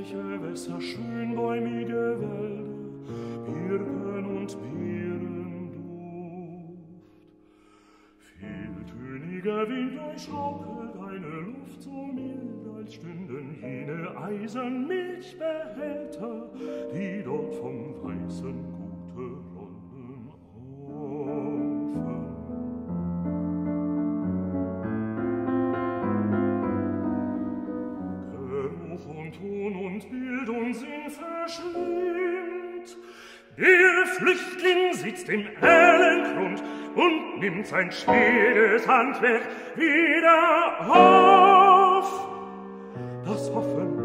Gewässer, schönbäumige Wälder, Birken und Beerenduft. Vieltöniger Wind durchschaukelt eine Luft so mild, als stünden jene Eisenmilchbehälter, die dort vom weißen Gute rollen offen. Geruch und Ton und Bild und Sinn verschwimmt. Der Flüchtling sitzt im Erlengrund und nimmt sein schweres Handwerk wieder auf. Das Hoffen